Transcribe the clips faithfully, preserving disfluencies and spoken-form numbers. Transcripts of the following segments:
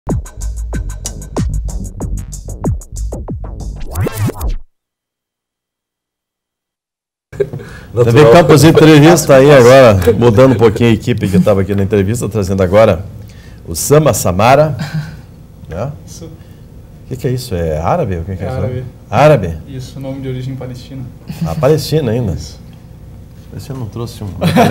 T V Campus Entrevista aí agora, mudando um pouquinho a equipe que estava aqui na entrevista, trazendo agora o Sama Samara. Né? Isso. O que, que é isso? É árabe? O que, que é, é isso? árabe. Árabe? Isso, nome de origem palestina. Ah, Palestina ainda? Isso. Você não trouxe um...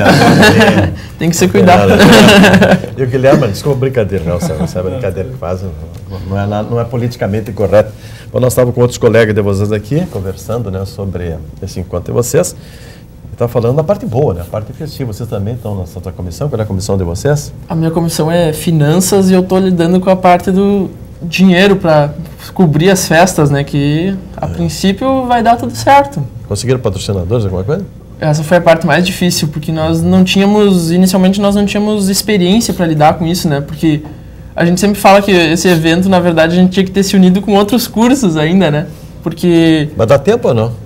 Tem que ser cuidado. E o Guilherme, desculpa, brincadeira, não, essa é a brincadeira que fazem, não é, não é politicamente correto. Bom, nós estávamos com outros colegas de vocês aqui, conversando, né, sobre esse encontro de vocês. Está falando da parte boa, né, a parte festiva. Vocês também estão nessa outra comissão? Qual é a comissão de vocês? A minha comissão é finanças e eu estou lidando com a parte do dinheiro para cobrir as festas, né, que a é. princípio vai dar tudo certo. Conseguiram patrocinadores, alguma coisa? Essa foi a parte mais difícil, porque nós não tínhamos, inicialmente nós não tínhamos experiência para lidar com isso, né? Porque a gente sempre fala que esse evento, na verdade, a gente tinha que ter se unido com outros cursos ainda, né? Porque... Vai dar tempo ou não?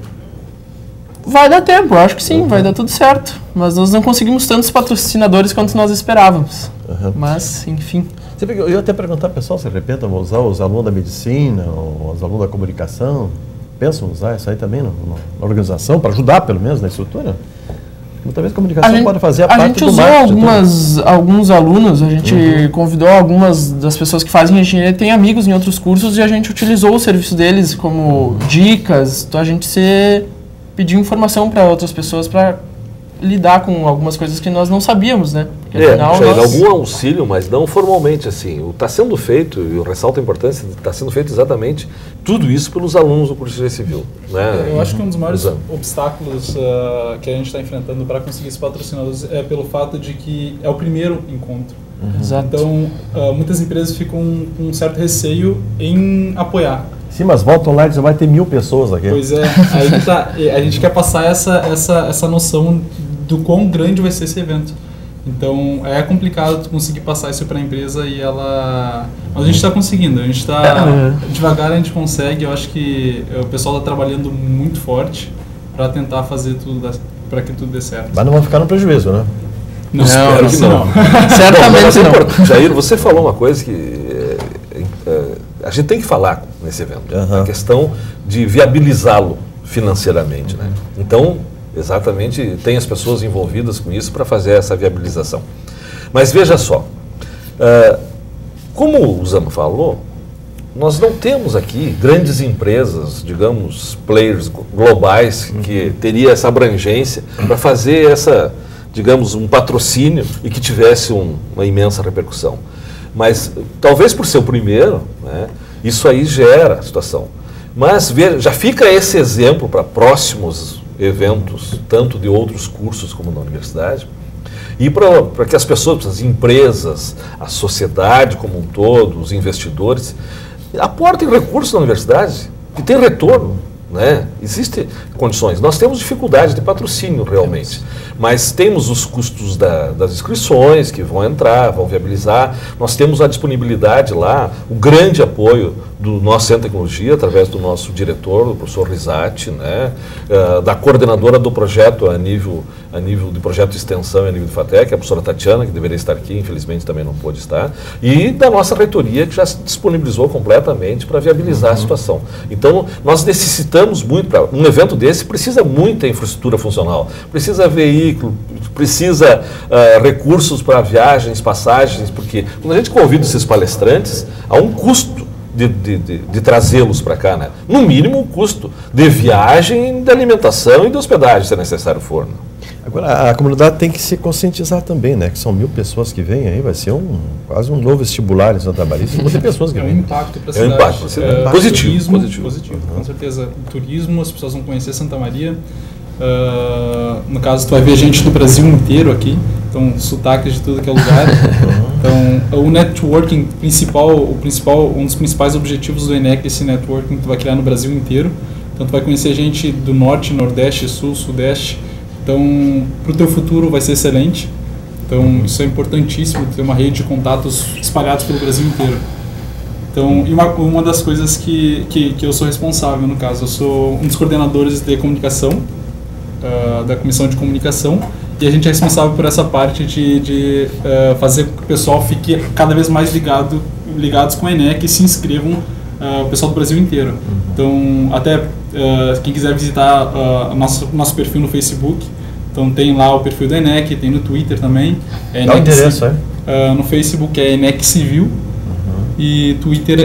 Vai dar tempo, eu acho que sim, uhum. vai dar tudo certo. Mas nós não conseguimos tantos patrocinadores quanto nós esperávamos. Uhum. Mas, enfim... Eu ia até perguntar, pessoal, se de repente vão usar os alunos da medicina, ou os alunos da comunicação... Pensam usar isso aí também no, no, na organização, para ajudar pelo menos na estrutura? Muitas vezes a comunicação a gente, pode fazer a, a parte gente do usou algumas, alguns alunos, a gente uhum. convidou algumas das pessoas que fazem engenharia, tem amigos em outros cursos e a gente utilizou o serviço deles como dicas, então a gente se pediu informação para outras pessoas para lidar com algumas coisas que nós não sabíamos, né? Porque, é, afinal, nós... algum auxílio, mas não formalmente, assim. Está sendo feito, e eu ressalto a importância, está sendo feito exatamente tudo isso pelos alunos do curso de Engenharia Civil. Né? Eu acho que um dos maiores Usando. obstáculos uh, que a gente está enfrentando para conseguir esses patrocinadores é pelo fato de que é o primeiro encontro. Uhum. Exato. Então, uh, muitas empresas ficam com um certo receio em apoiar. Sim, mas volta online, já vai ter mil pessoas aqui. Pois é, aí tá, a gente quer passar essa, essa, essa noção do quão grande vai ser esse evento. Então, é complicado conseguir passar isso para a empresa e ela... Mas a gente está conseguindo, a gente está... É. Devagar a gente consegue, eu acho que o pessoal está trabalhando muito forte para tentar fazer tudo, para que tudo dê certo. Mas não vão ficar no prejuízo, né? Não, espero não, que não. não. Certamente não. não. Jair, você falou uma coisa que é, é, a gente tem que falar nesse evento. Uhum. A questão de viabilizá-lo financeiramente, né? Então... Exatamente, tem as pessoas envolvidas com isso para fazer essa viabilização. Mas veja só, uh, como o Zama falou, nós não temos aqui grandes empresas, digamos, players globais que teria essa abrangência para fazer essa, digamos, um patrocínio e que tivesse um, uma imensa repercussão. Mas talvez por ser o primeiro, né, isso aí gera a situação. Mas veja, já fica esse exemplo para próximos eventos, tanto de outros cursos como na universidade, e para que as pessoas, as empresas, a sociedade como um todo, os investidores, aportem recursos na universidade, que tem retorno, né? Existem condições. Nós temos dificuldade de patrocínio realmente, mas temos os custos da, das inscrições que vão entrar, vão viabilizar, nós temos a disponibilidade lá, o grande apoio do nosso Centro de Tecnologia, através do nosso diretor, o professor Risati, né, uh, da coordenadora do projeto a nível, a nível de projeto de extensão e a nível de FATEC, a professora Tatiana, que deveria estar aqui, infelizmente também não pôde estar, e da nossa reitoria, que já se disponibilizou completamente para viabilizar uhum. a situação. Então, nós necessitamos muito, pra, um evento desse precisa muita infraestrutura funcional, precisa veículo, precisa uh, recursos para viagens, passagens, porque quando a gente convida esses palestrantes, há um custo de, de, de, de trazê-los para cá, né? No mínimo o custo de viagem, de alimentação e de hospedagem, se é necessário for. Né? Agora, a comunidade tem que se conscientizar também, né? Que são mil pessoas que vêm aí, vai ser um, quase um novo vestibular em Santa Maria, tem muitas pessoas que vêm. É um impacto para a cidade. É um impacto, é, é, positivo. Turismo, positivo, positivo uhum. com certeza. O turismo, as pessoas vão conhecer Santa Maria. Uh, no caso, tu vai ver gente do Brasil inteiro aqui, então sotaques de tudo que é lugar. Então, o networking principal, o principal, um dos principais objetivos do ENEC é esse networking que tu vai criar no Brasil inteiro. Então, tu vai conhecer gente do norte, nordeste, sul, sudeste. Então, para o teu futuro vai ser excelente. Então, isso é importantíssimo, ter uma rede de contatos espalhados pelo Brasil inteiro. Então, e uma, uma das coisas que, que, que eu sou responsável, no caso, eu sou um dos coordenadores de comunicação, uh, da comissão de comunicação, e a gente é responsável por essa parte de, de uh, fazer com que o pessoal fique cada vez mais ligado ligados com a ENEC se inscrevam, uh, o pessoal do Brasil inteiro. Uhum. Então, até uh, quem quiser visitar uh, nosso, nosso perfil no Facebook, então tem lá o perfil da ENEC, tem no Twitter também. É Dá o endereço, é? Uh, no Facebook é ENEC Civil, uhum. E Twitter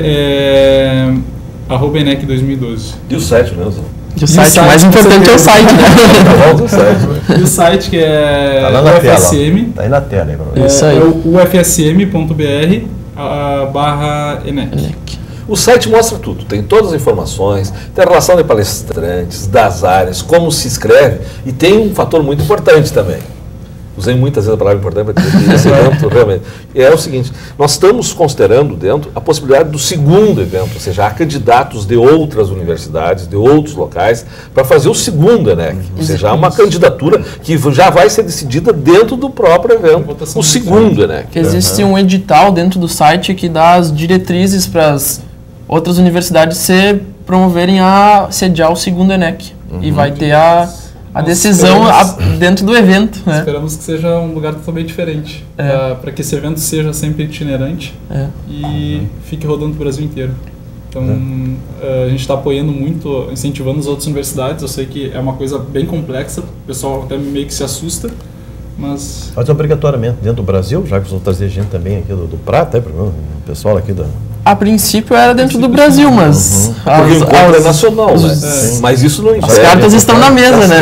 é arroba ENEC dois mil e doze. E o site mesmo? E o site, o mais importante é o site, né? o site, né? E o site que é tá lá na U F S M. Tela, tá aí na tela, aí, é, Isso aí. É o u f s m ponto b r barra ENEC. O site mostra tudo, tem todas as informações, tem a relação de palestrantes, das áreas, como se escreve, e tem um fator muito importante também. Usei muitas vezes a palavra importante para dizer que esse evento realmente é o seguinte: nós estamos considerando dentro a possibilidade do segundo evento, ou seja, há candidatos de outras universidades, de outros locais, para fazer o segundo ENEC, uhum. Ou seja, há uma candidatura que já vai ser decidida dentro do próprio evento, o segundo ENEC. Que existe uhum. um edital dentro do site que dá as diretrizes para as outras universidades se promoverem a sediar o segundo ENEC, uhum. E vai ter a a decisão a, dentro do evento. Né? Esperamos que seja um lugar totalmente diferente, é. para que esse evento seja sempre itinerante, é. E uhum. fique rodando o Brasil inteiro. Então, é. a gente está apoiando muito, incentivando as outras universidades. Eu sei que é uma coisa bem complexa, o pessoal até meio que se assusta, mas... Mas obrigatoriamente dentro do Brasil, já que vocês vão trazer gente também aqui do, do Prata, é, o pessoal aqui da... A princípio era dentro do Brasil, mas... Uhum. As, Porque o encontro é nacional, né? É. Mas isso não impede. As cartas estão na mesa, né?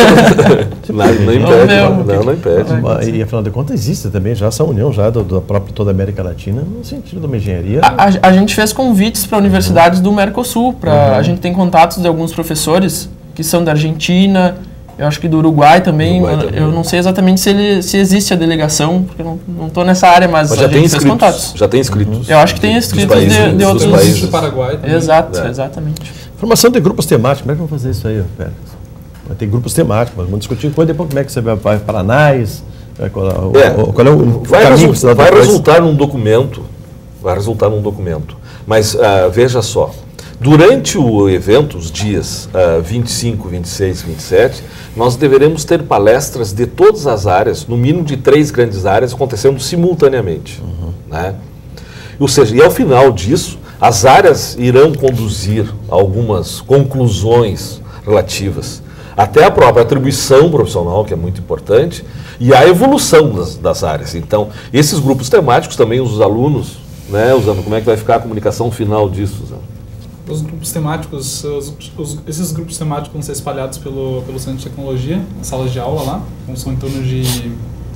não, não impede, não, não, não impede. Mas, e afinal de contas existe também já essa união já do, da própria toda a América Latina no sentido de uma engenharia. A, a, a gente fez convites para universidades uhum. do Mercosul, pra, uhum. a gente tem contatos de alguns professores que são da Argentina, eu acho que do Uruguai também, Uruguai também. Eu não sei exatamente se, ele, se existe a delegação, porque eu não estou nessa área, mas, mas já a tem gente fez inscritos, contatos. Já tem inscritos. Eu acho que tem inscritos países, de, de outros países. Do Paraguai também. Exato, é. exatamente. Formação de grupos temáticos, como é que vão fazer isso aí, Félix? Vai ter grupos temáticos, vamos discutir depois, depois como é que você vai para anais, qual é o, é, qual é o vai caminho resu vai resultar num documento, vai resultar num documento, mas uh, veja só, durante o evento, os dias uh, vinte e cinco, vinte e seis, vinte e sete, nós deveremos ter palestras de todas as áreas, no mínimo de três grandes áreas, acontecendo simultaneamente. Uhum. Né? Ou seja, e ao final disso, as áreas irão conduzir algumas conclusões relativas, até a própria atribuição profissional, que é muito importante, e a evolução das, das áreas. Então, esses grupos temáticos também, os alunos, né, usando como é que vai ficar a comunicação final disso, Zé? Os grupos temáticos, os, os, esses grupos temáticos vão ser espalhados pelo, pelo Centro de Tecnologia, nas salas de aula lá, são em torno de...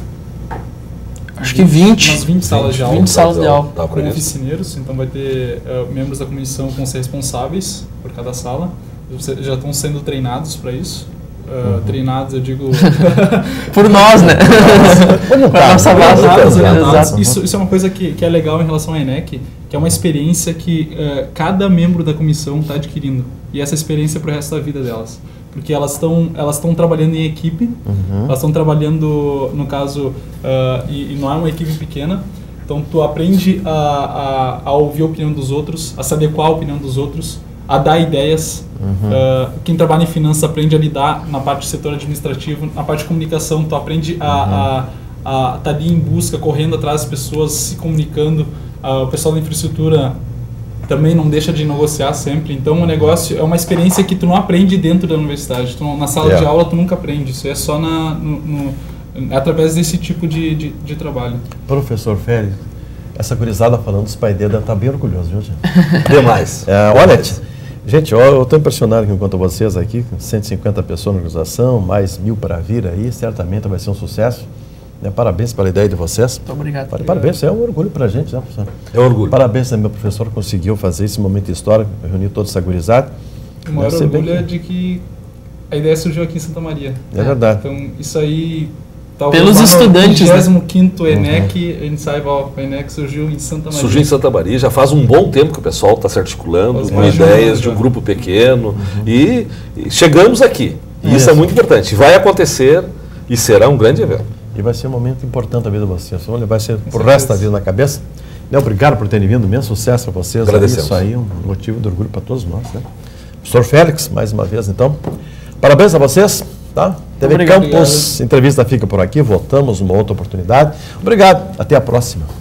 Acho que vinte. Umas vinte salas de aula. vinte salas de aula. Com oficineiros, então vai ter uh, membros da comissão que vão ser responsáveis por cada sala. Já estão sendo treinados para isso. Uh, uhum. Treinados, eu digo... por nós, né? Para a nossa base. Isso, isso é uma coisa que, que é legal em relação à ENEC, que é uma experiência que uh, cada membro da comissão está adquirindo. E essa experiência é para o resto da vida delas. Porque elas estão elas estão trabalhando em equipe, uhum. elas estão trabalhando, no caso, uh, e, e não é uma equipe pequena, então tu aprende a, a, a ouvir a opinião dos outros, a se adequar à opinião dos outros, a dar ideias. Uhum. Uh, quem trabalha em finanças aprende a lidar na parte do setor administrativo, na parte de comunicação, tu aprende a estar uhum. tá ali em busca, correndo atrás das pessoas, se comunicando. Uh, o pessoal da infraestrutura também não deixa de negociar sempre. Então o negócio é uma experiência que tu não aprende dentro da universidade. Tu não, na sala yeah. de aula tu nunca aprende. Isso é só na, no, no, é através desse tipo de, de, de trabalho. Professor Félix, essa gurizada falando dos pais dele deve estar bem orgulhoso, viu, gente? Demais. É, olha, gente, eu estou impressionado enquanto vocês aqui, com cento e cinquenta pessoas na organização, mais mil para vir aí, certamente vai ser um sucesso. Parabéns pela ideia de vocês. Muito obrigado. Parabéns, obrigado. É um orgulho para a gente, né, professor? É um orgulho. Parabéns, né, meu professor conseguiu fazer esse momento histórico, reunir toda essa gurizada. O maior orgulho é de que a ideia surgiu aqui em Santa Maria. É verdade. Então, isso aí... Talvez pelos estudantes, no vigésimo quinto ENEC, uhum. a gente saiba, ó, a ENEC surgiu em Santa Maria. Surgiu em Santa Maria, já faz um bom tempo que o pessoal está se articulando, Mas com ideias de um grupo pequeno, uhum. e, e chegamos aqui. E isso. isso é muito importante. Vai acontecer e será um grande evento. E vai ser um momento importante da vida de vocês. Olha, vai ser pro resto da vida na cabeça. Né, obrigado por terem vindo, imenso sucesso para vocês. Agradecemos. Isso aí é um motivo de orgulho para todos nós. Né? Professor Félix, mais uma vez, então. Parabéns a vocês. Tá? T V Campus, entrevista fica por aqui. Voltamos numa outra oportunidade. Obrigado. Até a próxima.